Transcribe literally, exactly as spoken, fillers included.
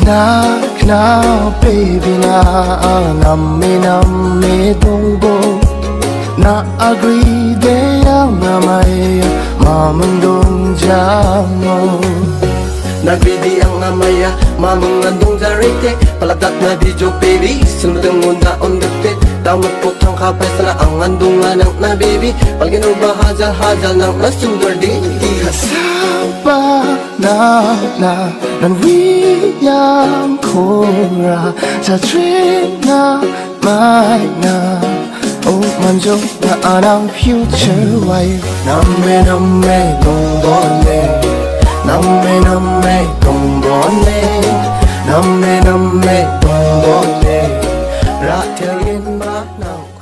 na na baby na namme namme dongbo na agree de amamay mamandong jamo nagbidi ang amaya mamang andong jarite palagat na video baby sunodang muna on the pit damat po tang kapay sana ang andong anang na baby palgin bahajal hajal ng nasundar di kasaba na na nan wiyang kora sa trip na may na oh manjo na anang future wife namme namme dongbone namme namme dongbone namme namme dongbone ra theo yên mát nào